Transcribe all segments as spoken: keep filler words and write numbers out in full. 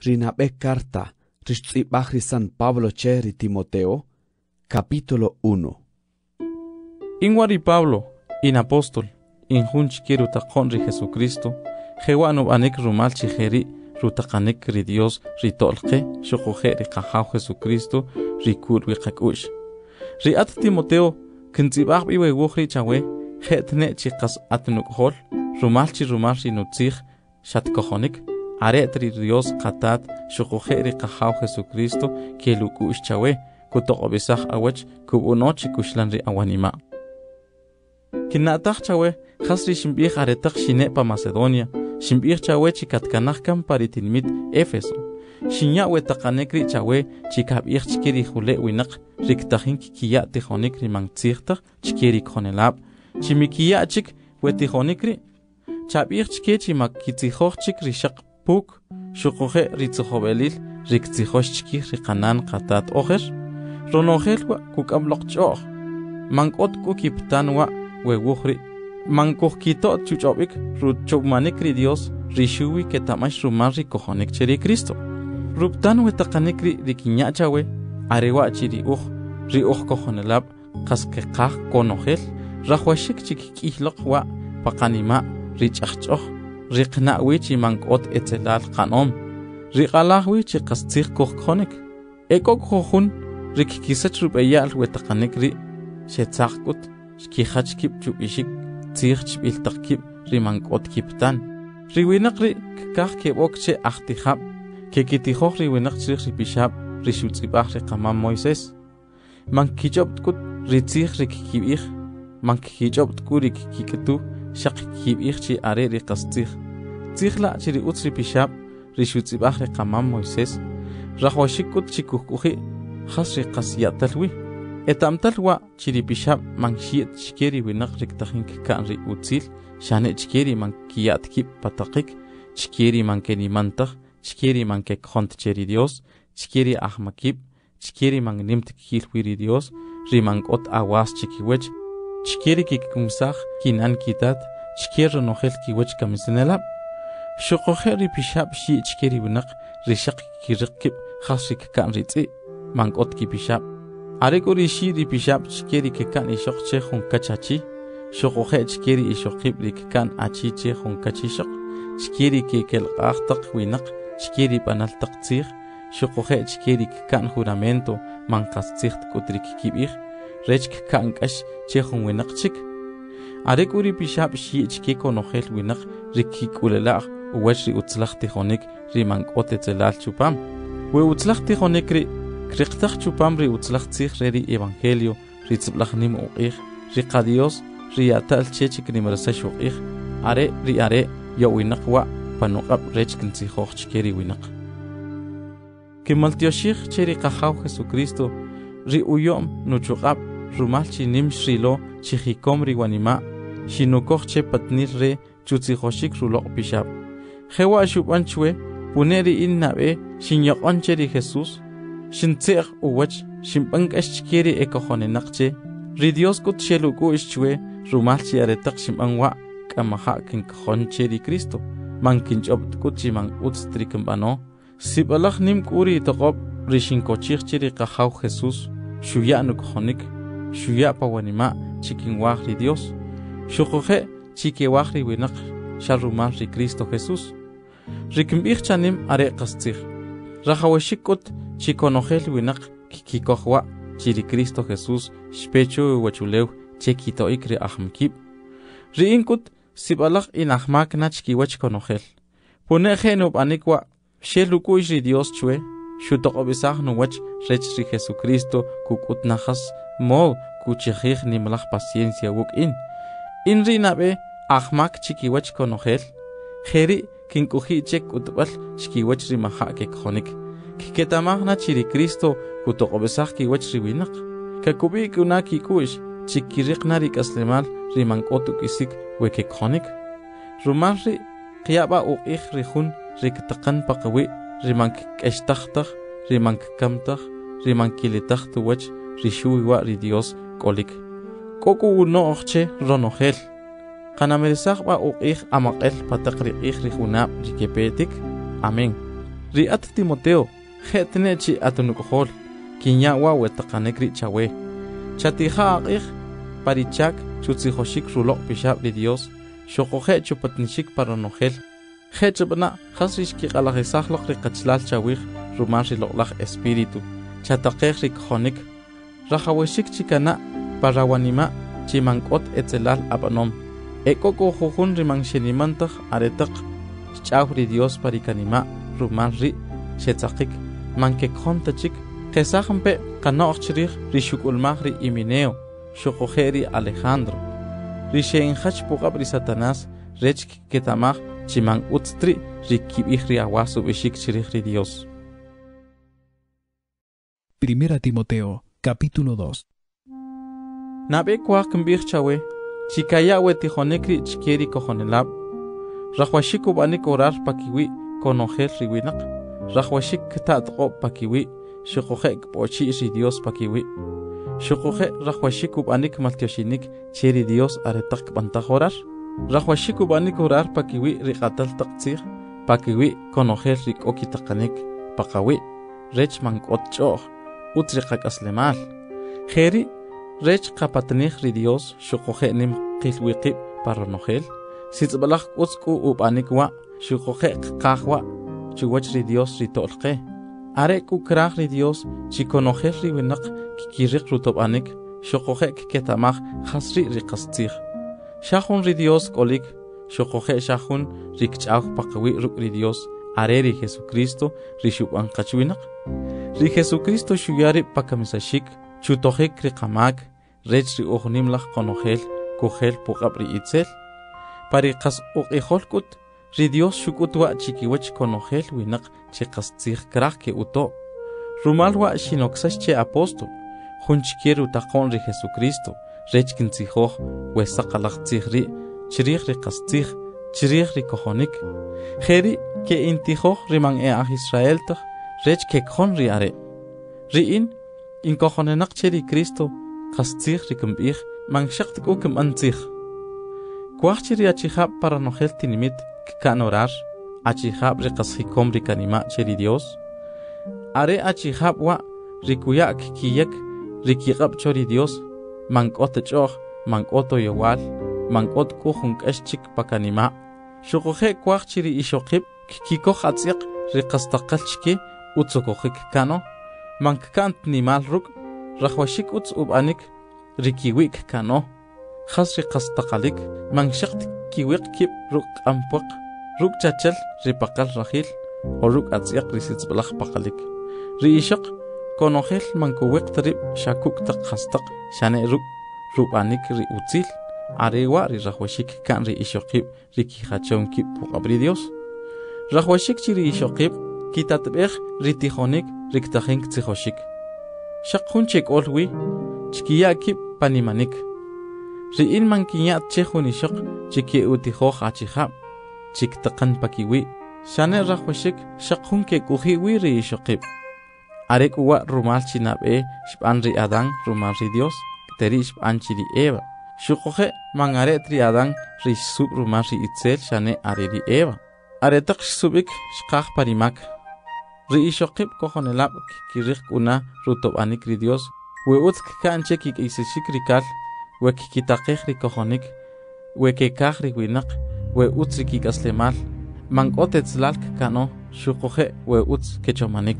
Rinabe carta, Rishtzibahri San Pablo Cheri Timoteo, capítulo uno. Inwari Pablo, in apóstol, in hunch quiero taqon ri Jesucristo, Jewano anek rumal chijeri, rutaqanek ri Dios, ri tolque, shokoje ri qahaw Jesucristo, ri kur wi qakush. Ri at Timoteo, kintzibah biwe wukhri chawe, hetne chiqas atnuk hol, rumal chi rumal ri nutzig, shat kohonik, aret ri Dios qatat, shokoje ri qahaw Jesucristo, ke lukush chawe, kutoqobisah awach, kubunochi kushlan ri awanima. Kinataq chawe, khasri shimbih aretaq shine pa Macedonia, shimbih chawe chikatkanahkam paritilmit Éfeso. Shinyawe taqanekri chawe chikabih chikiri jule winak, riktahin kikiya tijonikri mangtzirtaq, chikiri khonelab, chimikiya chik wetijonikri, chabih chike chimakitzijoh chik rishaq puk, shukoje ritzohobelil, rikzijosh chikih rikanan qatat ojer, ronojelwa kukabloqchoh, mankot kukiptanwa we wukhri mankoh kito chuchobik ruchobmanikri Dios rishuwi ke tamash rumari kohonik cheri Cristo ruptan we taqanikri rikiñachawe arewa chiri uj ri uj kohonelab qaske qah konojel rahwashik chikikihloq wa paqanima richachchoh riqnawi chi mankot etzelal qanom riqalahwi chi qastzig kohkonik ekok khohun rikikisach rubeyal we taqanikri shetzaqkut Shkihach kip chubishik, tzirch biltak kip, rimankot kiptan. Riwinak ri kakah kebok che achtihab, kekitihoch riwinak tzirch ripishab, rishutzibach rikamam Moises. Mankijobt kut ritzich rikikibich, mankijobt kurik kiketu, shak kibich chi are rikastich. Tzirla chiri utz ripishab, rishutzibach rikamam Moises. Rahwashik kut chikukuhi, khas rikasyatalwi. Etamtal wa chiripishab mangshiet chikeri winak riktahin kan ri utzil, shane chikeri mankiyat kip patakik, chikeri mankeni mantah, chikeri mankek hont cheri Dios, chikeri ahmakip, chikeri mang nimt kilwiri Dios, rimankot awas chikiwech, chikeri kikumsah kinan kitat, chikeri nohel kiwech kamisinelab. Shokohe ripishab shi chikeri winak rishak kirikip khasik kan ritzi, mankot kipishab. Aregori shi ripishab chikeri kekan ishok che honkachachi, shokohe chikeri ishokib rikkan achi che honkachishok, chikeri kekel qaqtaq winak, chikeri panaltaq tzig, shokohe chikeri kekan juramento manqastzigt kutrik kibih, rech kekan kash che hon winak chik. Aregori ripishab shi chikeko nohel winak rikikulelaq uwach ri utzlaq tijonik rimankot etzelal chupam. We utzlaq tijonik ri Kriqtaq chupamri utzlaq tzig reri evangelio, ritzblaqnim uqih, riqa Dios, riatal chechik nimrasach uqih, are ri are yawinaq wa panuqab rech kintzijoj chikeri winaq. Kimaltioshich cheri qahaw Jesucristo, ri uyom nuchuqab, rumal chinim shrilo, chihikom ri wanima, shinukoj che patnil re, chutzijoshik ruloq pishab. Jewa shubanchwe, puneri innabe, shinyoqon cheri Jesus, Shintzeg uwach, shimpangash chikeri ekohone naqche, ri Dios kut sheluku ishchwe, rumalchi aretaq shimangwa, kamaha kinkohon cheri Cristo, man kinchobt kut shimang utstrikambano, sibalach nim kuri toqob, ri shinkochich cheri qahaw Jesus, shuya nukohonik, shuya pawanima, chikinwah ri Dios, shukoje, chikewah ri winak, sharumal ri Cristo Jesus, rikimbich chanim are qastzig, rahawashikut, Chikonojel winak kikikohwa chiri Cristo Jesús shpecho wachulew chekito ikri ahmkib. Riinkut sibalach in ahmak na chikiwach konojel. Puneje no anikwa sheluku ri Dios chwe shutoqobisah no wach rech ri Jesucristo kukut nahas mo kuchihih nimlach paciencia wuk in. In rinabe ahmak chikiwach konojel. Jeri kinkuhi chek utbal chikiwach ri maha ke khonik. Kiketamahna chiri Cristo kutoqobesah kiwach riwinak. Kakubi kunaki kuish chikiriqnari kaslemal rimankotu kisik weke khonik. Rumarri qiyaba uqih rihun riktaqan paqawi rimank kashtahtaq rimank kamtaq rimankilitaq tuwach rishuiwa ri Dios kolik. Koku uno oqche ronojel. Qanamerisaq ba uqih amaqel pataqriqih rihunab rikepetik. Amén. Riat Timoteo, Hetnechi Atunukohol, Kinyawa Wetakanekri Chawe. Chatija Agir, Parichak, Chutzihoshik Rulok Pishab de Dios, Shokohe Chupatnishik Paranogel. Hechbna, Hasrishki Alahisachlok Rikachlal Chawir, Rumarshi Loklach Espiritu, Chatakehrik Honik, Rahaweshik Chikana, Parawanima, Chimankot Etzelal Abanom, Ekoko Jujun Rimanshenimantach Aretak, Chawri Dios Parikanima, Rumarri, Shetzakik, Mankek Hontachik, Kesahmpe, Kanochirich, Rishukulmahri Imineo, Shokoheri Alejandro, Rishein Hachpugabri Satanás, Rechk Ketamach, Chimang Utstri, Rikibihri Awasu Bishik Chirihri Dios. Primera Timoteo, capítulo dos. Nabe Kwakmbir Chawe, Chikayawe Tihonekri Chikeri Kohonelab, Rahwashiku Banik Orar Pakiwi, Konohel Riwinak, Rahwashik Tatro Pakiwi, Shukohek Pochi Dios Pakiwi, Shukohe Rahwashiku Banik Maltioshinik, Chiri Dios Aretak Bantahorar. Rahwashiku banik orar pakiwi riqatal taqtsir, pakiwi konojer rik okitaqanik, pakawi, rech mankotchoh, utriqak aslemal. Jeri, rech kapatnich ri Dios, shukoje nim qilwiqib paranogel, sitzbalach utzku ubanik wa, shukoje qahwa, chuwach ri Dios ri tolqe. Are ku krach ri Dios, chikonojer ri winak, kikirik rutobanik, shukoje ketamach khasri riqastir. Shahun ri Dios kolik, shokoje shahun rikchau pakawi ruk ri Dios, areri Jesucristo rishuban kachuinak. Ri Jesucristo shuyari pakamisashik, chutohek rikamak, rech ri ohnimlach konogel, kohel pokabri itzel. Parikas okijolkut, ri Dios shukutwa chikiwach konogel winak chikastzig krach ke uto. Rumalwa shinoksash che apostol, hunchkieru takon ri Jesucristo. Rechkin zihoch, wesakalach zihri, chirich rikastzig, chirich rikohonik. Jeri, ke intihoch rimang e ah Israel tach, rech ke khon ri are. Riin, in kohonenak cheri Cristo, kastzig rikumbich, mang shakt ukum antzig. Kwach chiri achihab para nohel tinimit, kanorar, achihab rikashikom rikanima cheri Dios. Are achihab wa, rikuyak kiyak, rikigab chori Dios. Mankot choh, mankoto yowal, mankot kuhunk eschik pakanima. Shukohe kwachiri ishokib, kiko hatsiak, rikastaqalchki, utsokohik kano. Mankant nimal ruk, rahwashik uts ubanik, rikiwik kano. Khas rikastaqalik, manshakt kiwik kip ruk ampuk, ruk chachel ripakal rahil, o ruk atsiak risitsbalach pakalik. Riishok, konohel mankuwik trip shakuk tak khastak shane ruk rubanik ri utzil arewa ri rahwashik kan ri ishokib ri kihachon kip pukabri Dios rahwashik chi ri ishokib kitatbeh ri tihonik ri ktahink tsihoshik shakhunchek olwi chkiya kip panimanik ri in mankiya chehun ishok chiki utihoh achihab chiktaqan pakiwi shane rahwashik shakhunke kuhiwi ri ishokib Arek uwa rumal chinabe shpan ri Adán rumal ri Dios teri shpan chiri Eva shukoje mangare tri Adán ri sub rumal ri itzel shane are ri Eva aretak subik shkach parimak ri ishokib kohonelab kirik una rutobanik ri Dios we utk kanche kik isishik rikal we kikitakeh ri kohonik we kekach ri winak we utz kik aslemal mangotet zlalk kano shukoje we utz kechomanik.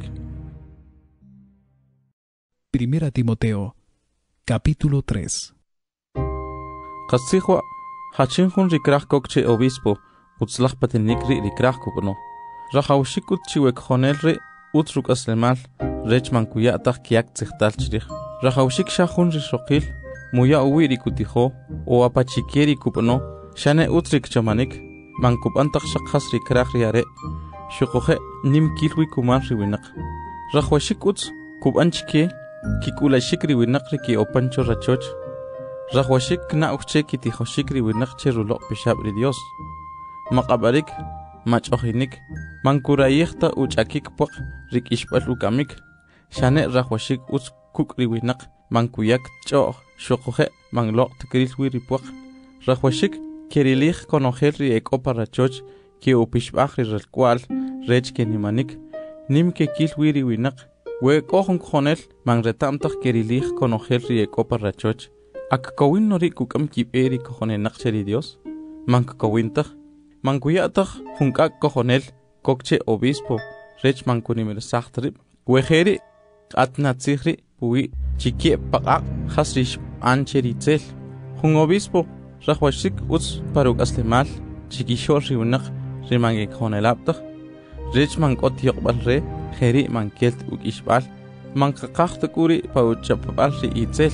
Primera Timoteo, capítulo tres. Kasihwa, hachinjun rikrach kokche obispo, utzlach patinikri rikrach kubno. Rahawshikut chiwek honelri, utruk aslemal, rechman kuyatach kiak zichtal chirich. Rahawshik shahun rishokil, muya uwiri kutiho, o apachikeri kubno, shane utrik chamanik, mankubantach shakhas rikrach riare, shukohe nim kilwi kuman riwinak. Rahawshik utz, kubanchike, Kikula shikri winakri ki opancho rachoch. Rahwashik na uchche ki tihoshikri winakche rulo pishabri Dios. Makabarik, machohinik, mankurayekta uchakik pok rik ishpal ukamik. Shane rahwashik uch kukri winak, mankuyak cho, shokohe, manglo tkril wiripok. Rahwashik kerilich konohelri ek oparachoch ki opishbachri relkwal, rech kenimanik. nim ke kilwiri winak we kohon khonel mang retamtak kerilih konogel ri ekopa rachoch ak kawin nori kukam kiperi kohone nakcheri Dios mang kawintak mang kuyatak hunkak kohonel kokche obispo rech mang kunimir sachtrib we kheri atna tsikhri pui chikie paqaq khasrish ancheri tsel hun obispo rahwashik uts paruk aslemal chikishor riunak rimange khonelaptak rech mang kot yoqbal re kheri mang kelt uk ishbal mang qaqaq kuri pauchapal ri itzel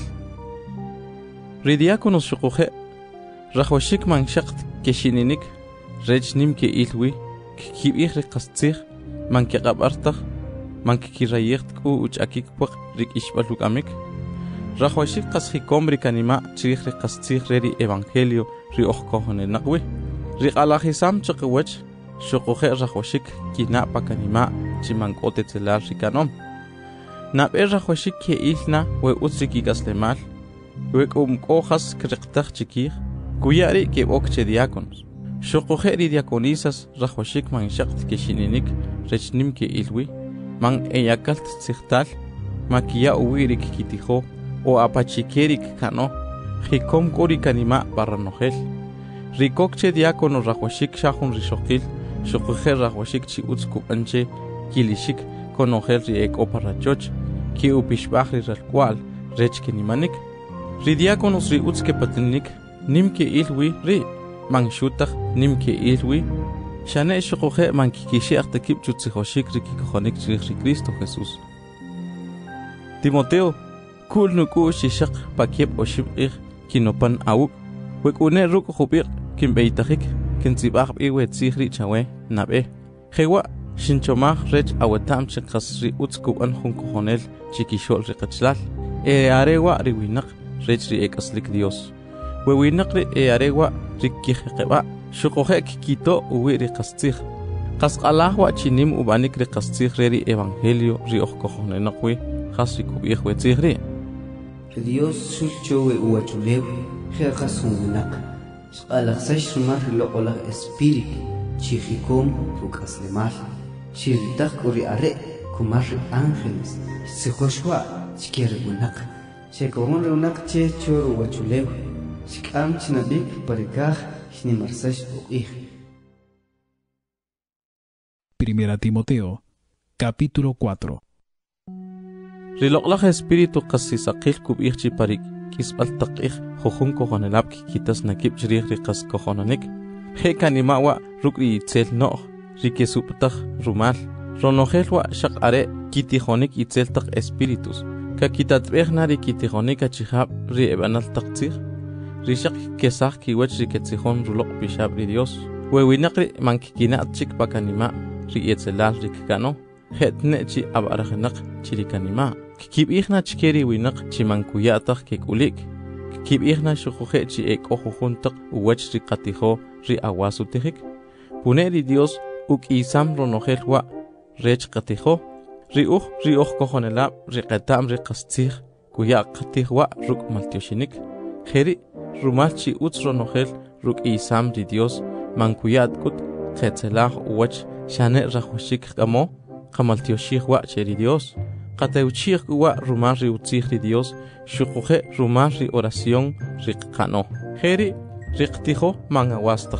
ridiakonos shuqohe rahwashik mang shaqt keshininik rech nimke ilwi kibih ri qastsig mang keqabartaq mang kirayigt ku uch akik paq rik ishbal uk amik rahwashik qasxi komri kanima chirih ri qastsig ri evangelio ri oqkohone naqwi ri qalahisam chqwach shuqohe rahwashik kina pakanima chimang otetzelar rikanom nab er rahwashik ke ilna we utsiki gaslemal we kum qojas kriqtaq chikih kuyari ke okche diakonos shuqohe ri diakonisas rahwashik man shaqt ke shininik rechnim ke ilwi man eyakalt tsikhtal makia uwirik kitijo o apachikerik kano hikom kori kanima baranohel rikokche diakono rahwashik shahun rishokil shuqohe rahwashik chi utsku anche kilishik konogel ri ekopa rachoch ki upishbah ri ralkwal rech kenimanik ri diakonos ri utske patnik nimke ilwi ri man shutaq nimke ilwi shane shuqohe man kikishi aqtakib chutzihoshik ri kikohonik chirih ri Cristo Jesús Timoteo kul nuku shishaq pakieb oshib'ih kinopan awuk wekune ruk jub'ik kinbeitajik kintzibaj iwe tzihri chawe nabe jewa shinchomaj rech awetam chiqasri utzkuban junkojonel chikishol ri qachlal e arewa ri winaq rech ri ekaslik Dios we winaq ri e arewa ri kijeqeba shuqoje kikito uwi ri qastzig qasqalahwa chinim ubanik ri qastzig ri evangelio ri oqkojonel naqwi khasri kubih we tzihri Dios sulchowe uachulew khaqasunaq qalaxash mar loqola espirit chihikom rukaslemal chirtaq uri are kumar ángeles sijoshwa chiker unaq chekohon unaq che choro uachulew shikam chinabik parikaj shnimarsash uqih Primera Timoteo capítulo cuatro. Riloqlaj espíritu qasisaqil kubih chi parik kisbal taqih jojun kojonelab kikitas nakib chirih ri qas kojonanik he kanimawa rukri itzel no rikesuptaq rumal ronojelwa shaq are kitijonik itzel taq espíritus ka kitatbejna ri kitijonika chihab ri ebanal taqtzig ri shaq kesaq kiwach ri ketzijon ruloq bishab ri Dios wewinaqri mankikina chik pakanima ri etzelal ri kano hetne chi abarajnaq chirikanima kibihna chikeri winaq chimankuyataq kekulik kibihna shuqoje chi ekojujuntaq uwach ri qatijo ri awasutijik puneri Dios ukisam ronojelwa rech qatijo ri uj ri uj kojonelab ri qatam ri qastzig kuya qatijwa ruk maltioshinik jeri rumal chi utz ronojel ruk isam ri Dios mankuyat kut qetzelaj uwach shane rajwashik qamo qamaltioshik wa cheri Dios qateuchik wa rumar ri utzig ri Dios shuqoje rumar ri oración ri qano jeri riqtijo mangawastaq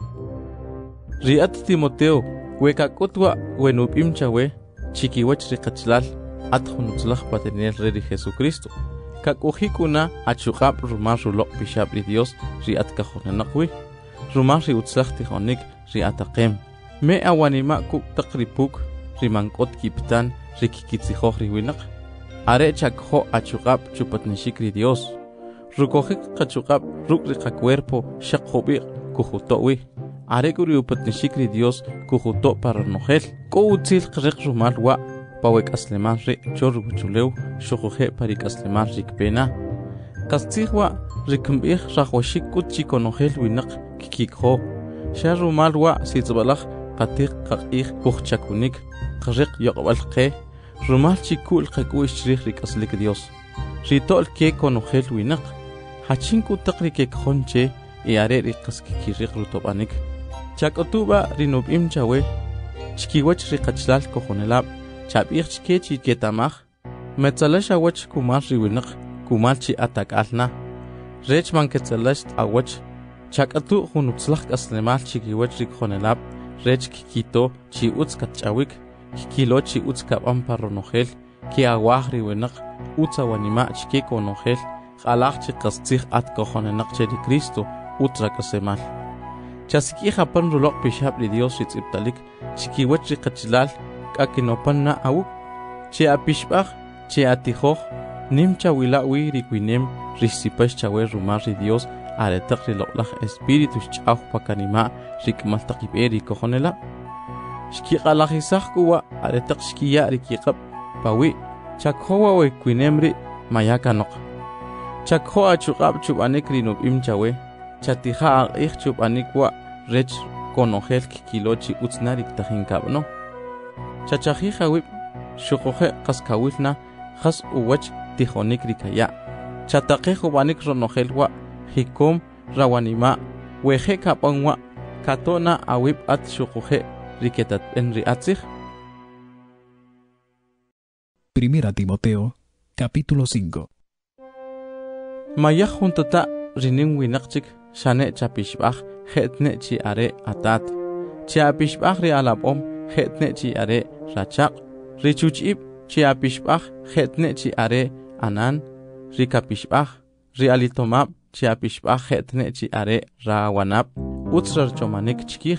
riat Timoteo wekakutwa wenupim chawe chikiwach ri qachlal atjunutzlaj patenel ri Jesucristo kakujikuna achuqab rumar ruloq bishab ri Dios ri atkajonanaqwi rumar ri utzlaj tijonik ri ataqem me awanima kuk taqripuk rimankot kiptan rikikitzijoj riwinaq are chakjo achuqab chupatnishik ri Dios rukojik qachuqab ruk ri qacuerpo shaqjobiq kujutowi are kuri upatnishik ri Dios kujuto para nojel ko utzil qriq rumal wa pawek aslemal ri chorbuchulew shuqoje parik aslemal rikpena qastzijwa rikmbih rajwashik kut chikonojel winaq kikikjo sharumal wa sitzbalaj qatiq qaqih kujchakunik qriq yoqbalqe rumal chikul qakuish chirih rikaslik Dios ritol ke konojel winaq hachinku taqri ke khonche e are riqaskikiriq rutobanik chakotuba rinubim chawe chikiwach riqachlal kojonelab Chabirchke chi ketamaj. Metzalash awach kumal riwinaq. Kumal chi atakalna. Rech man ketzalash awach. Chakatu hunutzlaq aslemal chikiwach rikhonelab. Rech kikito chi utz katchawik. Kikilo chi utz kabamparronojel. Ki awaj riwinaq. Utza wanima chike konojel. Alach chi qastzig at kojonenaq cheri Cristo. Utra kasemal. Chasiki japan rulok pishab li Dios ritziptalik. Chikiwach rikachilal. Kakinopan na awuk. Che apishbach. Che atijoj. Nim chawilawi rikwinem. Risipash chawe rumar ri Dios. Aretak riloklaj espiritus chauj pakanima. Rikmaltakiberi kojonela. Shki alajizaj kuwa. Aretak shkiya rikikab. Pawi. Chakhowa we kwinemri. Mayakanok. Chakhoa chukab chubanik rinub imchawe. Chatija al ich chubanikwa. Rech konojel kikilochi utsnarik tajinkab no. Chachajija wip. Shukoje kaskawilna. Has uwach tijonik rikaya. Chatakejo banik ronojelwa. Hikom rawanima. Weje kapanwa. Katona awip at shukoje riketat enri atzig. Primera Timoteo, capítulo cinco. Maya juntata rinim winakchik shane chapishbach hetne chi are atat. Chapishbach ri alabom hetne chi are rachak. Richuchib chiapishbach hetne chi are anan. Rikapishbach rialitomab chiapishbach hetne chi are rawanab. Utsrar chomanik chikih.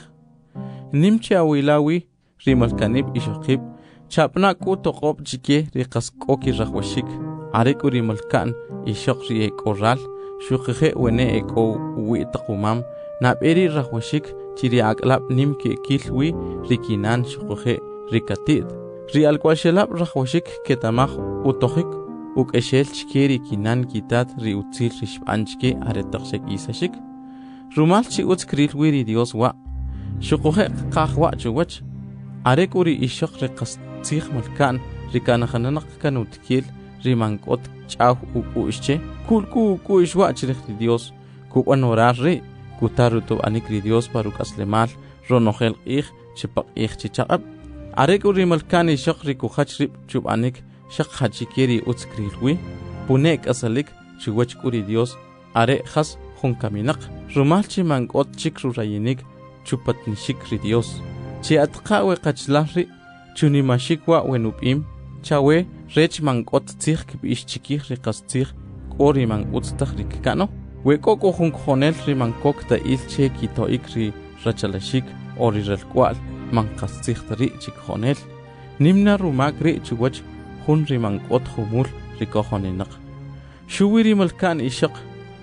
Nimchi awilawi rimalkanib ishokib. Chapna ku toqob chike riqaskoki rajwashik. Arek urimalkan ishok ri ekoral. Shukhe wene eko uitaqumam. Naberi rajwashik chiri aklab nimke kilwi rikinan shukhe rikatit. Ri alkwashelab rajwashik ketamaj utohik. Uk eshel chikeri kinan kitat ri utzil rishpanchke aretaqshek isashik. Rumalchi utzkrilwi ri Dios wa. Shukhe qahwa chuwach. Arek uri ishok riqas Tzig malkan rikanajanak kanutkil rimankot chau upuishche kul ku ku ishwa chirih Dios ku onorar ri kutaruto anikri Dios paruk aslemal ronojel ich chipak ich chichaqab arek uri malkan ishok rikuhach rib chub anik shaq hachikeri utskrilwi punek asalik chuwach kuri Dios are khas hunkaminak rumalchi mankot chikru rayinik chupat nishikri Dios chi atqawe qachlahri Chuni mashikwa wenupim, chawe rech mangot tzig kibish chikih rikas tzig, kori man utztag rikano, wekoko junkhonel rimankok da ilche kitoik ri rachalashik ori relkwal, mankas tzig tari chikhonel, nimna rumak ri chuwach hun rimankot humul rikohonenak. Shuwiri malkan ishak,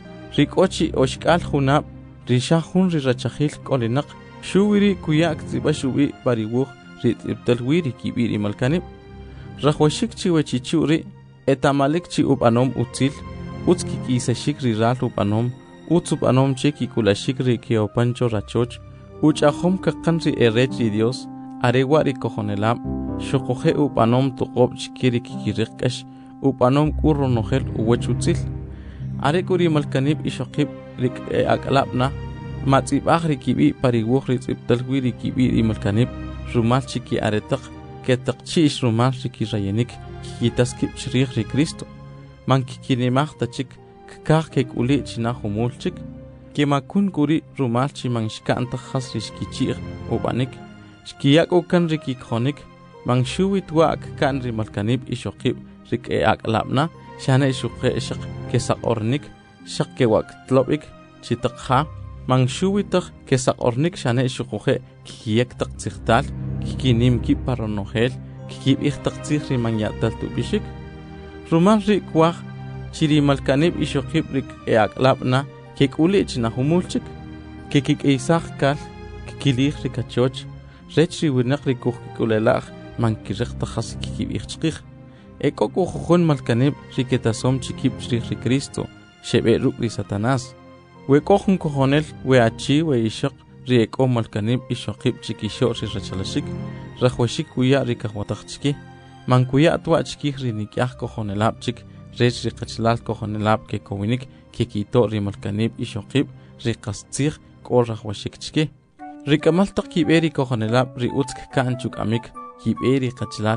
rikochi oshkal hunab, risha hun rirachahil kolenak, shuwiri kuyak zibashubi bariwuh, rit ibtalwiri kibiri malkanib rajwashik chiwechichuri etamalik chi ubanom utzil utski kisashik riral ubanom utsubanom cheki kulashik ri keopancho rachoch uchahom kakanri erech ri Dios arewari kojonelam shokoje ubanom toqob chikiri kikirikash ubanom kurronojel uwechutzil arekuri malkanib ishokib rik akalabna matzib akhri kibi pariwuh rit ibtalwiri kibiri malkanib Rumal chiki aretak ketak chish rumal chiki rayenik kitas kip shrih ri Cristo man kikinimach ta chik kak kek uli china humul chik kemakun kuri rumal chi man shkanta khas rishki chir ubanik shkiyak ukan riki khonik man shuwit wa kan ri malkanib ishokib rik e aklabna shana ishukhe ishak kesak ornik shak ke wak tlobik chitakha man shuwitak kesak ornik shana ishukhe kiyak tak tsikhtal kikinim ki paronojel kikib ikhtak tsikri man yatal tubishik rumal rik wak chiri malkanib ishokib rik e aklabna kek uli china humulchik kekik eisak kal kikilich rikachoch rech riwinak rikuh kikulelach man kirek takhas kikib ikhchikh eko kukhun malkanib riketasom chikib shrih ri Cristo shebe ruk ri Satanás wekohun kojonel we achi we ishak rieko malkanib ishokib chikisho ri rachalashik rajwashik kuya rikahwatachki man kuya atwa chikih rinikyah kojonelab chik rech rikachlal kojonelab ke kowinik kikito ri malkanib ishokib rikastzig kor rajwashik chki rikamal tak kiberi kojonelab ri utsk kan chuk amik kiberi kachlal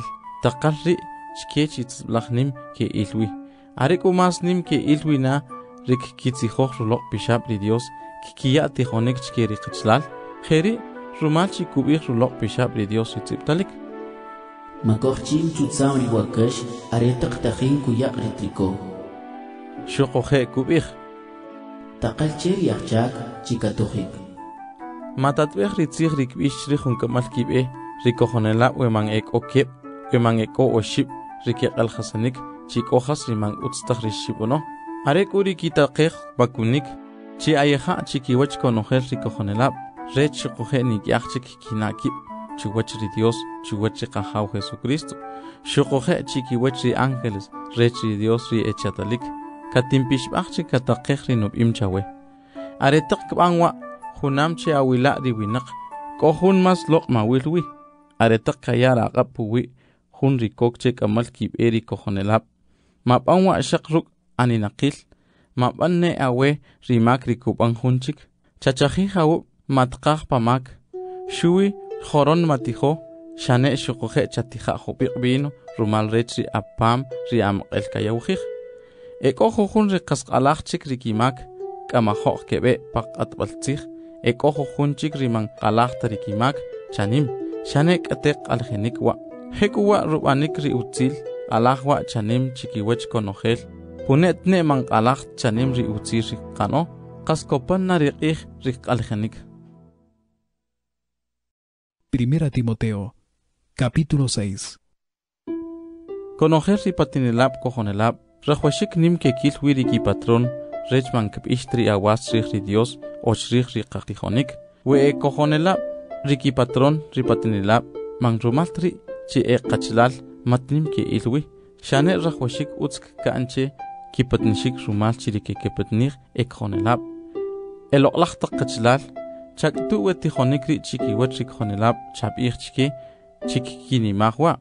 taqal ri chkech itzblahnim ke ilwi arek umas nim ke ilwi na rik kitzihoj ruloq pishab ri Dios kikia tijonik chkeri qichlal kheri rumalchi kubih ruloq pishab ri Dios itzibtalik makochim chutsam wakash aretaq tahin kuyak ritriko shoqoje kubih taqal cher yachak chikatohik matatbeh ritzig rikbish rihun kamal kibe rikojonela weman ek okep weman eko oshib rike alhasanik chikojas riman utstag rishibono arek uri kitaqej bakunik chi ayeja chikiwach konojel rikojonela re chikoje nikyachik kinakib chiwach ri Dios chiwach qahaw Jesucristo shoqoje chikiwach ri ángeles re chi Dios ri echatalik katimpish bachik kataqej rinub imchawe aretaq kbanwa junam che awila riwinaq kohun mas loqma wilwi aretaq kayara qapuwi hun rikok che kamal kiberi kojonelab mapanwa shaqruk aninaqil mapanne awe rimak rikuban hunchik chachaji hawu matqaq pamak shuwi khoron matijo shane shuqoje chatija hobiqbino rumal rechi apam riam elkayawjij ekojo hun riqasqalaqchik rikimak kamajo kebe paqatbaltzij ekojo hunchik riman qalaqta rikimak chanim shane kateq algenik wa hekuwa rubanik ri utzil alahwa chanim chikiwach konojel punet ne man qalaq chanim ri utzir qano qaskopan nariqij riq algenik. Primera Timoteo, capítulo seis. Konojel ri patinelab kojonelab rajwashik nim ke kil wiriki patron rechman kibishtri awas ri Dios ochri ri qaqijonik we kojonelab riki patron ri patinelab man rumaltri chi e qachlal matnim ke ilwi shane rajwashik utsk kanche kipatnishik rumal chi rike kepatnir e kojonelab el oqlaqta qachlal chaktu we tijonik ri chiki watrik kojonelab chabih chiki chiki kini mahwa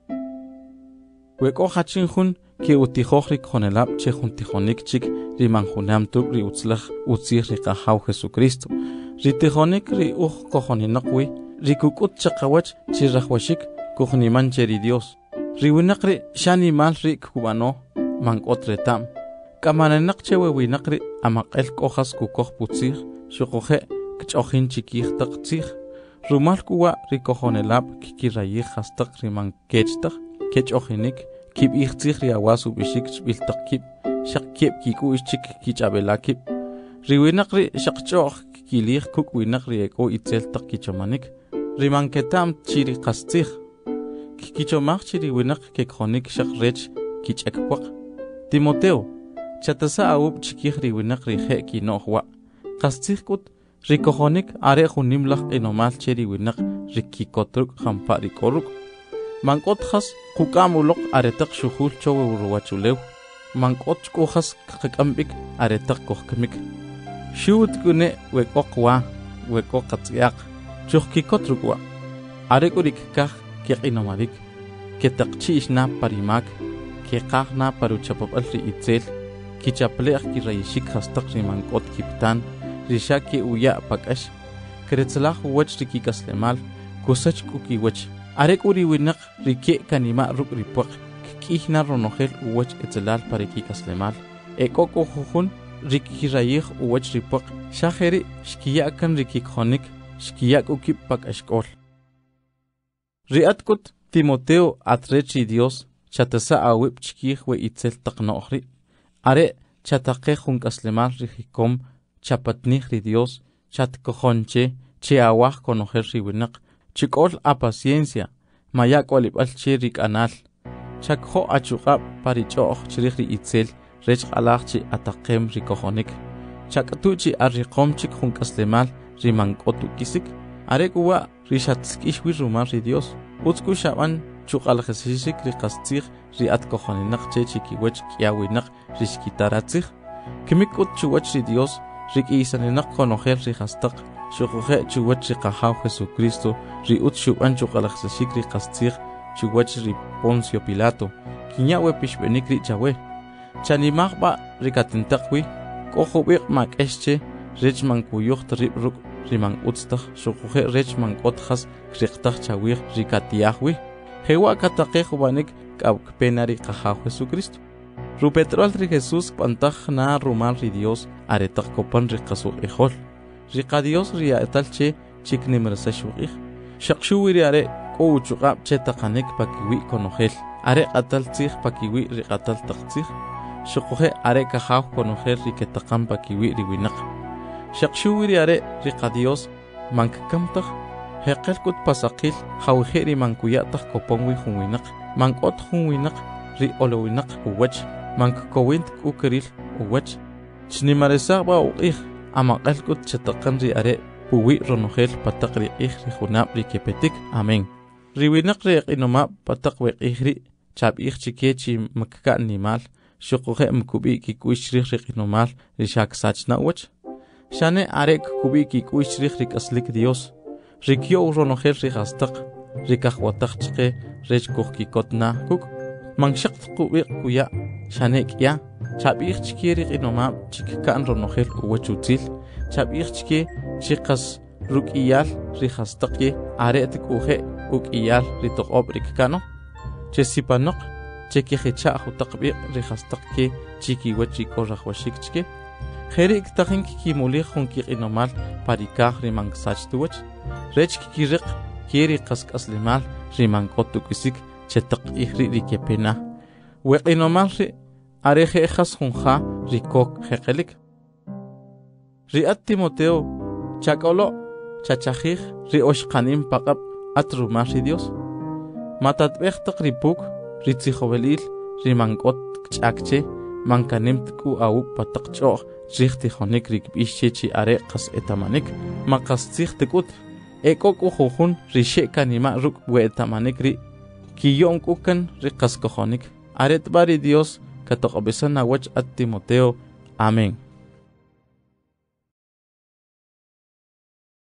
we ko hachin hun ke utijoj ri kojonelab che hun tijonik chik ri manjunam tub ri utzlaj utzir ri qahaw Jesucristo ri tijonik ri uj kojoninaqwi ri kukut chaqawach chi rajwashik kujniman cheri Dios riwinaqri shani mal ri kubano manqot retam kamananaq chewe winaqri amaqel qojas kukoj putzir shuqoje kchojin chikij taqtzir rumal kuwa ri kojonelab kikirayij hastaq riman kechtaq kechojinik kib ihtzig ri awasu bishik chbiltaq kib shaq kib kiku ischik kichabelakib riwinaqri shaqchoj kilij kuk winaqri eko itzel taq kichamanik riman ketam chiri qastzig kichomach chiri winaq ke kronik shaq rech kichakpaq Timoteo chatasa awub chikij ri winaq ri je kinohwa qastzig kut rikojonik are junimlaq inomal cheri winaq rikikotruk jampa rikoruk mankot khas qukamuloq aretaq shuhul chowe urwachulew mankot qojas qaqambik aretaq qohkamik shut kune weqoqwa weqoqatsiaq chukikotrukwa arekurik kaj keqinomadik ketaqchishna parimak keqaqna paruchapapal ri itzel kichapleq kirayishik hastaq rimankot kiptan rishaki uya pakash kretzlaj wach rikikaslemal kusach kuki wach arekuri winaq rike kanima ruk ripuq kihna ronojel wach etzelal parikikaslemal ekoko jujun rikirayij wach ripuq shajeri shkiyakan rikikjonik shkiyak ukip pakashkol riatkut Timoteo atrechi Dios chatasa awib chkij we itzel taqnoqri are chataqe junkaslemal rijikom chapatnih ri Dios chatkojonche che awaj konojer ri winaq chikol a paciencia mayak olibal che rik anal chakjo achuqab parichoj chrij ri itzel rech qalaj chi ataqem ri kojonik chaktu chi arriqom chik junkaslemal ri manqotu kisik arekuwa ri shatskish wi rumar ri Dios utsku shaban chuqaljesisik ri qastzig ri atkojoninaq che chikiwech kiawinaq ri skitaratzig kimikut chuwach ri Dios Rik isaninaq konojel ri hastaq shuquje chuwach ri qahaw Jesucristo ri ut shuban chuqalaqsashik ri qastzig chuwach ri Poncio Pilato kiñawe pishbenik ri chawe chanimaqba ri katintaqwi qojubiq mak'esche rechman kuyuq rib ruk riman utstaq shuquje rechman qotjas riqtaq chawij ri katiyaqwi jewa kataqej ubanik abk penari qahaw Jesucristo. Rupetrol ri Jesús pantaj na rumal ri Dios aretak kopan ri qasu ejol. Ri qa Dios ri atal che chik nimrasa shuqih. Shaqshuwi ri are ko uchuqab che taqanek pakiwi konojel. Are atal tsih pakiwi ri atal taqtsih. Shuqoje are qahaw konojel ri ketaqan pakiwi ri winaq. Shaqshuwi ri are ri qa Dios mankakamtaj heqel kut pasaqil hawjeri mankuyataq koponwi junwinaq. Mankot junwinaq ri olowinaq uwach. Mankakowint ukeril uwach. Chnimaresaqba uqih amaqel kut chetaqan ri are puwi ronojel pataq ri ih ri junab ri kepetik. Amén. Riwinaq ri inoma pataq weqih ri chab ih chike chi makka animal shuqoje mkubi kikuish ri inomal ri shaksachna uwach. Shane are kubi kikuish ri kaslik Dios. Rikyo ronojel ri hastaq ri kahwataq chike rech kukikotna kuk. Manshaq kubi kuya shane kya chab ih chike ri inoma chikkan ronojel uwachutil chab ih chike chiqas rukiyal ri hastaqi are tikuje ukiyal ri toqob rikkano chesipanok chekijecha jutaqbi ri hastaqki chiki wachi korajwashik chike Jerik tahin kikimuli junki inomal parikah rimangsach tuwach. Rech kikiriq kiri kaskaslimal rimankotu kisik chetaq ihri rikepena. Wek inomal ri areje ejas junja rikok jekelik. Riat Timoteo chakolo chachajij ri oshqanim paqab atrumal ri Dios. Matatbejtaq ripuk ritzijovelil rimankot chakche mankanim tku au pataq choq Rixti honik rikbishe chi are qas etamanik maqastzig tikut ekok ujujun rishe kanima ruk we etamanik ri kiyon kukan riqas kojonik aret bari Dios katoqbesana wach at Timoteo. Amén.